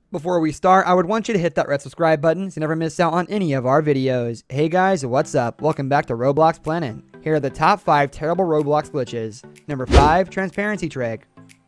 Before we start, I would want you to hit that red subscribe button so you never miss out on any of our videos. Hey guys, what's up? Welcome back to Roblox Planet. Here are the top 5 terrible Roblox glitches. Number 5, transparency trick.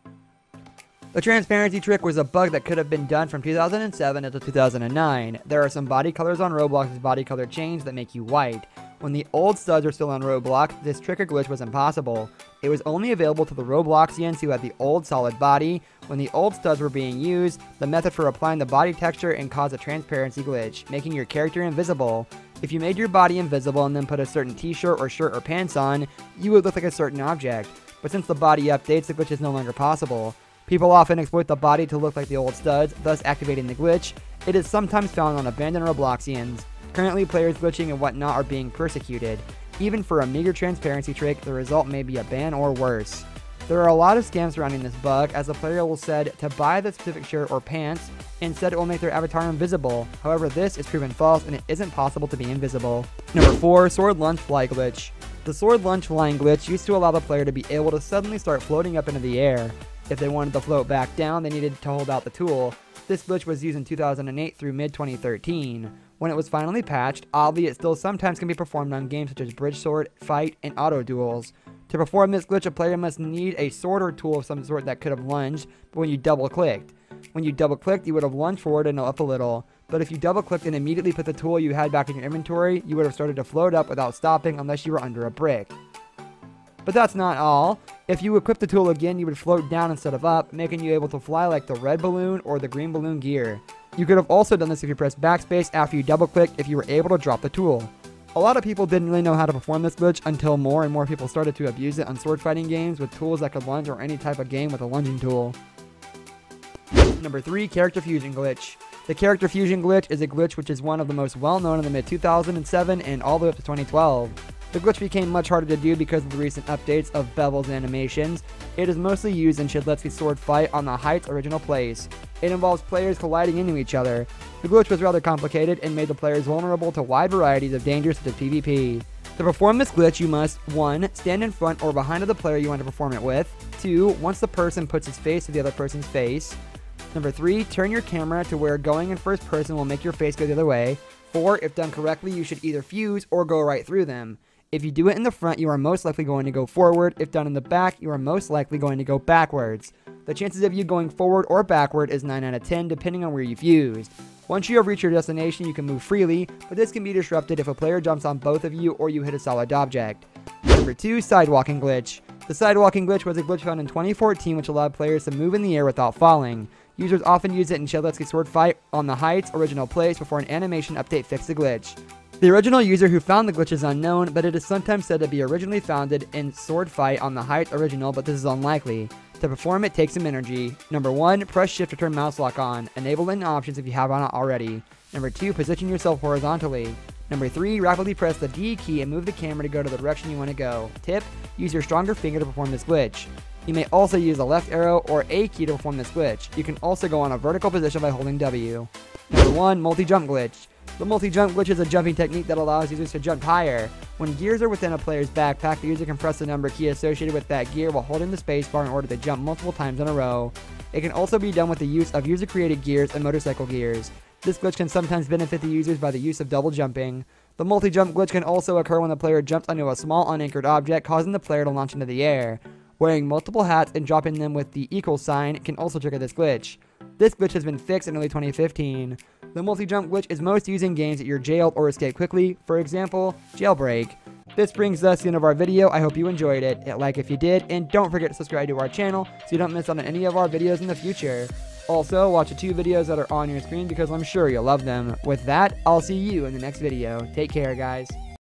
The transparency trick was a bug that could have been done from 2007 until 2009. There are some body colors on Roblox's body color change that make you white. When the old studs were still on Roblox, this trick or glitch was impossible. It was only available to the Robloxians who had the old solid body. When the old studs were being used, the method for applying the body texture and caused a transparency glitch, making your character invisible. If you made your body invisible and then put a certain t-shirt or shirt or pants on, you would look like a certain object. But since the body updates, the glitch is no longer possible. People often exploit the body to look like the old studs, thus activating the glitch. It is sometimes found on abandoned Robloxians. Currently, players glitching and whatnot are being persecuted. Even for a meager transparency trick, the result may be a ban or worse. There are a lot of scams surrounding this bug, as the player will said to buy the specific shirt or pants, instead it will make their avatar invisible. However, this is proven false and it isn't possible to be invisible. Number 4, sword lunge fly glitch. The sword lunge flying glitch used to allow the player to be able to suddenly start floating up into the air. If they wanted to float back down, they needed to hold out the tool. This glitch was used in 2008 through mid-2013. When it was finally patched, oddly it still sometimes can be performed on games such as Bridge Sword, Fight, and Auto Duels. To perform this glitch, a player must need a sword or tool of some sort that could have lunged, but when you double-clicked. When you double-clicked, you would have lunged forward and up a little. But if you double-clicked and immediately put the tool you had back in your inventory, you would have started to float up without stopping unless you were under a brick. But that's not all. If you equip the tool again, you would float down instead of up, making you able to fly like the red balloon or the green balloon gear. You could have also done this if you pressed backspace after you double-clicked if you were able to drop the tool. A lot of people didn't really know how to perform this glitch until more and more people started to abuse it on sword fighting games with tools that could lunge or any type of game with a lunging tool. Number 3, character fusion glitch. The character fusion glitch is a glitch which is one of the most well-known in the mid-2007 and all the way up to 2012. The glitch became much harder to do because of the recent updates of bevels and animations. It is mostly used in Shidletsky's sword fight on the Height's original place. It involves players colliding into each other. The glitch was rather complicated and made the players vulnerable to wide varieties of dangers such as PvP. To perform this glitch, you must 1. Stand in front or behind of the player you want to perform it with. 2. Once the person puts his face to the other person's face. Number 3. Turn your camera to where going in first person will make your face go the other way. 4. If done correctly, you should either fuse or go right through them. If you do it in the front, you are most likely going to go forward. If done in the back, you are most likely going to go backwards. The chances of you going forward or backward is 9 out of 10 depending on where you fused. Once you have reached your destination, you can move freely, but this can be disrupted if a player jumps on both of you or you hit a solid object. Number 2, sidewalking glitch. The sidewalking glitch was a glitch found in 2014 which allowed players to move in the air without falling. Users often use it in Shidletsky's sword fight on the Height's original place before an animation update fixed the glitch. The original user who found the glitch is unknown, but it is sometimes said to be originally founded in sword fight on the Heights original, but this is unlikely. To perform it takes some energy. Number 1, press shift to turn mouse lock on. Enable in options if you have on it already. Number 2, position yourself horizontally. Number 3, rapidly press the D key and move the camera to go to the direction you want to go. Tip, use your stronger finger to perform this glitch. You may also use the left arrow or A key to perform this glitch. You can also go on a vertical position by holding W. Number 1, multi-jump glitch. The multi-jump glitch is a jumping technique that allows users to jump higher. When gears are within a player's backpack, the user can press the number key associated with that gear while holding the spacebar in order to jump multiple times in a row. It can also be done with the use of user-created gears and motorcycle gears. This glitch can sometimes benefit the users by the use of double jumping. The multi-jump glitch can also occur when the player jumps onto a small unanchored object, causing the player to launch into the air. Wearing multiple hats and dropping them with the equal sign can also trigger this glitch. This glitch has been fixed in early 2015. The multi-jump glitch is most used in games that you're jailed or escape quickly, for example, Jailbreak. This brings us to the end of our video. I hope you enjoyed it. Hit like if you did, and don't forget to subscribe to our channel so you don't miss out on any of our videos in the future. Also, watch the 2 videos that are on your screen because I'm sure you'll love them. With that, I'll see you in the next video. Take care, guys.